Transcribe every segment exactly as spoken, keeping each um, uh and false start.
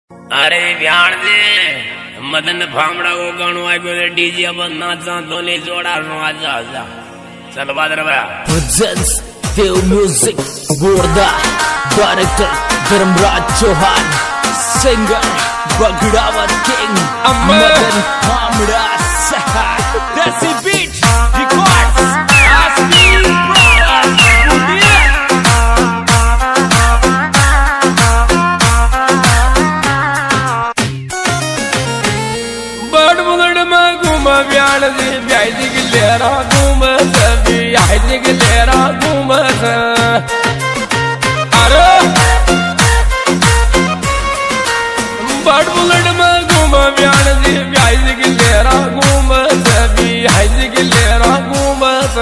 अरे ब्याण दे मदन फामड़ा को गाणो आ गयो डीजे अब नाचा दोने जोड़ा नो आजा आजा चल बादर बा presents Dev Music Borda Director Dharmraj Chauhan Singer Bagdawat King Madan Famda Desi Beat Records Asmi ब्याण दी ब्याई दी गिलेरा घूमत ब्याई दी गिलेरा घूमत अरे बड़ बुलट में घूम ब्याण दी ब्याई दी गिलेरा घूमत ब्याई दी गिलेरा घूमत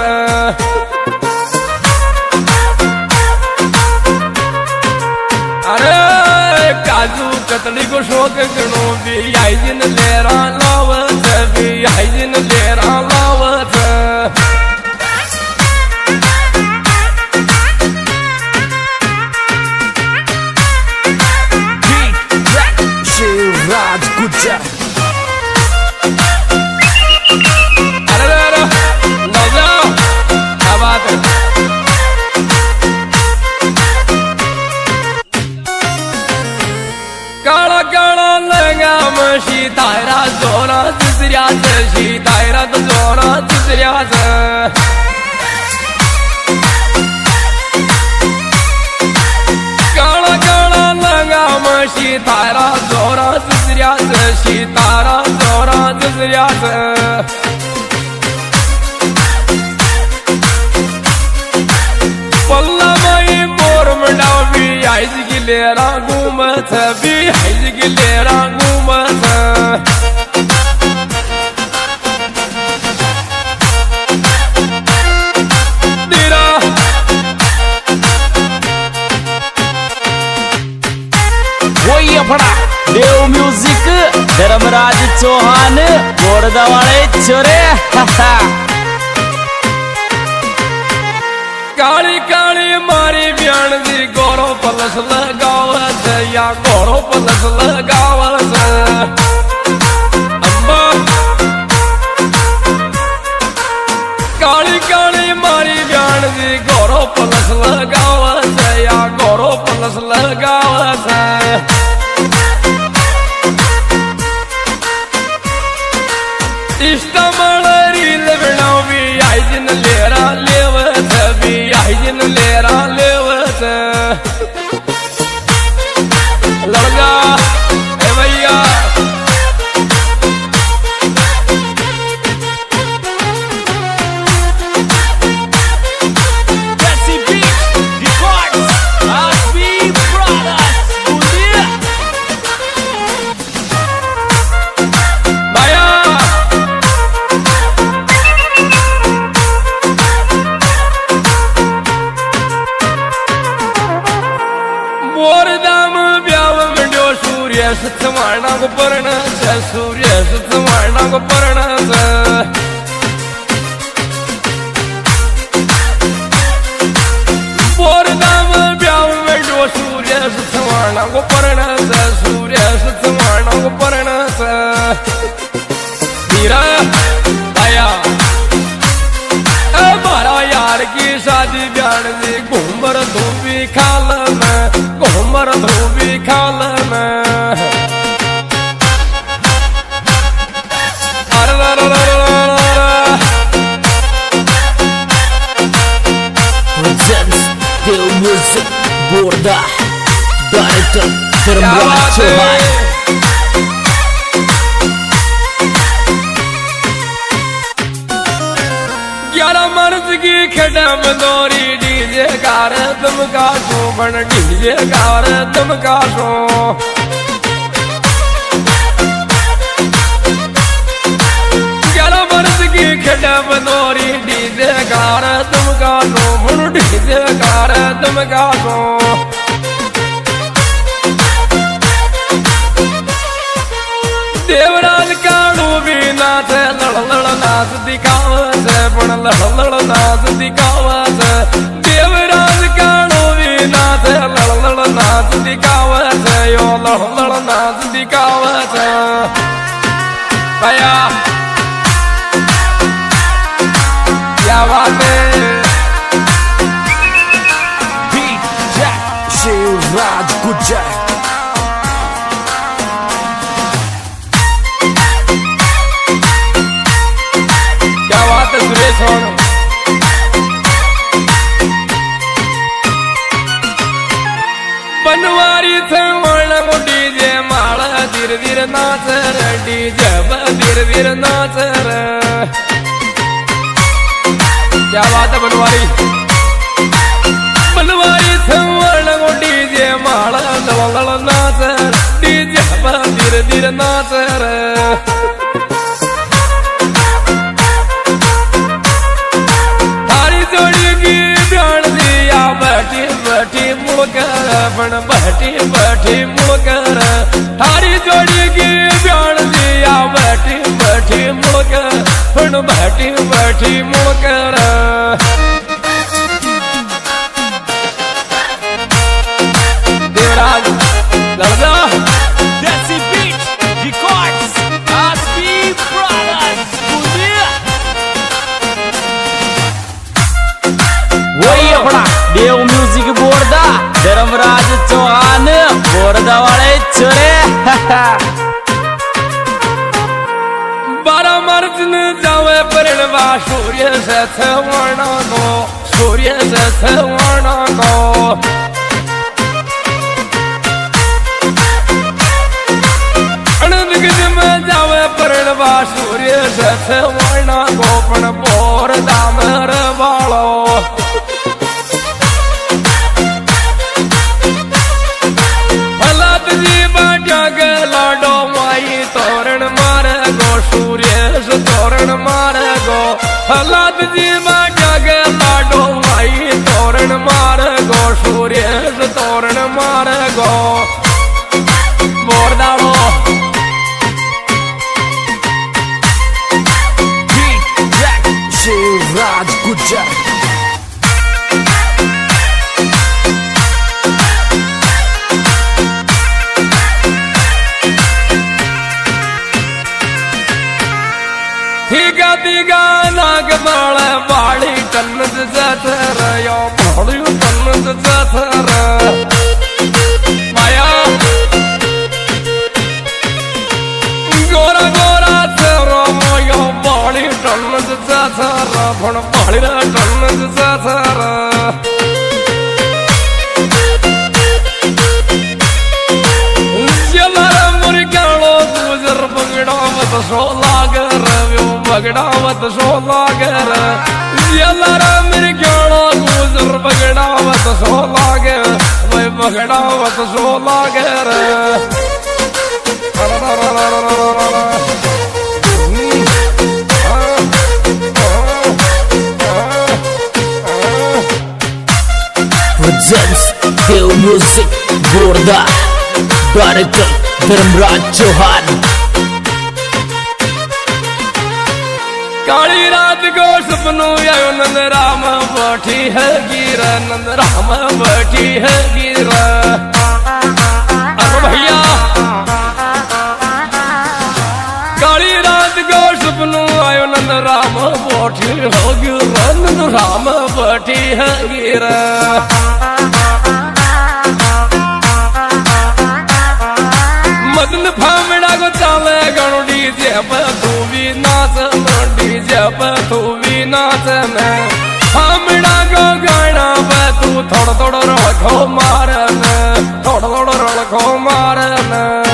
अरे काजू कतली को शौक गणो ब्याई दिन लेरा लावत ब्याई दिन लेरा लावत Shivraj Gujar अरे अरे नौजा क्या बात है काला काला लगा मशी तायरा जोरा तिसऱ्या शी तायरा तो जोरा तिसऱ्या काला काला लगा मशी तायरा जोरा तिसऱ्या शी तारा जोरा तिसऱ्या पल्ला माई मोर मंडाव भी आई गिलेरा घूमत भी आई गिलेरा घूमत तेरा वही अपना देव म्यूजिक धर्मराज चौहान बोरदा वाले छोरे काली काली मारी ब्याण दी गोरो पलस लगावत या गोरो पलस लगावत अम्बा काली काली मारी ब्याण दी गोरो पलस लगावत या गोरो पलस लगावत इष्टमल रील बनाओ भी आई दिन लेरा लेवत भी आई दिन लेरा लेवत लड़का ए भैया Desi Beat Records Asmi Brothers Bulia भैया मोरदाम ब्याव मंड्यो सूर्य सत्सवाणा को पर्ण सूर्य सत्सवाणा को पर्ण मोरदाम ब्याव मंड्यो सूर्य सत्सवाणा को पर्ण सूर्य सत्सवाणा को पर्ण मीरा आया मारा यार की शादी ब्याण दी घूमर धोबी खाल में घूमर धोबी खाल में Presents Dev Music Borda Director Dharmraj Chauhan मर्द की खड़ा मदोरी डीजे कार तुम का सो बन डीजे कार तुम का सो ग्यारह मर्द की खड़ा मदोरी डीजे कार तुम का सो बन डीजे कार तुम का सो देवराज काड़ू भी नाच लड़ लड़ नाच दिखावत पण लड़ लड़ नाच दिखावत देवराज काड़ू भी नाच लड़ लड़ नाच दिखावत यो लड़ लड़ नाच डांस दिखावत भैया क्या बात है शिवराज गुज्जर क्या बात है सुरेश और बनवारी थे वर्ण को डीजे माला धीरे धीरे नाच रे डीजे धीरे धीरे नाच रे क्या बात है बनवारी बनवारी थे वर्ण को डीजे माला लल लल नाच डीजे धीरे धीरे नाच रे थारी जोड़ी की ध्यान दिया बैठी बैठी मुड़कर बन बैठी बैठी मुड़कर थारी जोड़ी की ध्यान दिया बैठी बैठी मुड़कर बन बैठी बैठी मुड़कर देवराज लड़का Desi Beat Records S B Brothers Budia वही अपना देव म्यूजिक बोर्दा धर्मराज चौहान बोर्दा वाले छोरे बारह मार्च न जावे परिणवा सूर्य से छवना को सूर्य से छवना को अनंत गज में जावे परिणवा सूर्य से छवना को पण बोर दामर वालो लाडो माई तोरण मार गो सूर्य तोरण मार गो हलाद जी माँ जागे लाडो माई तोरण मार गो सूर्य तोरण मार गो मोर दाड़ो शिवराज गुज्जर ठीका तीगा नाग बाला बाड़ी टन्नद जाथर यो बाड़ी टन्नद जाथर माया गोरा गोरा तेरो मोयो बाड़ी टन्नद जाथर भण बाड़ी टन्नद जाथर जलर मुर्गालो गुजर बगड़ावत सो लागर बगड़ावत सो लागर जलर मुर्गालो गुजर बगड़ावत सो लागर वही बगड़ावत सो लागर presents Dev Music Borda Director Dharmaraj Chauhan काली रात को सपनों आयो नंद राम बैठी है गिरा नंद राम बैठी है गिरा अरे भैया काली रात को सपनों आयो नंद राम बैठी हो गिरा नंद राम बैठी है गिरा मदन फामड़ा को चाले गणो डीजे पर तू भी नाच डीजे पर तू भी नाच में फामड़ा को गाना पर तू थोड़ा थोड़ा रखो मारन थोड़ा थोड़ा रखो मारन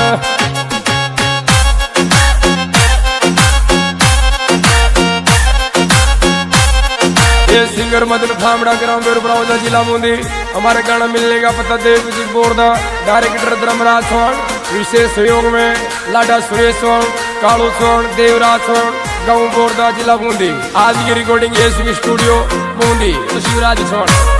ये सिंगर मदन फामड़ा ग्राम बेरबरावदा जिला बूंदी हमारे गाना मिलने का पता Dev music board director Dharmraj Chauhan विशेष सहयोग में लाडा सुरेश चौहान कालू चौहान देवराज चौहान गाँव बोर्दा जिला बूंदी आज की recording S studio Bundi Shivraj Chauhan.